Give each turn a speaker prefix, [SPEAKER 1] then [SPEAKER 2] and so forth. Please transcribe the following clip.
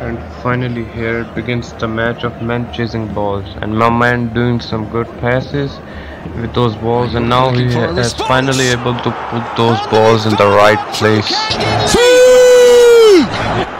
[SPEAKER 1] And finally here begins the match of men chasing balls, and my man doing some good passes with those balls, and now he has finally able to put those balls in the right place.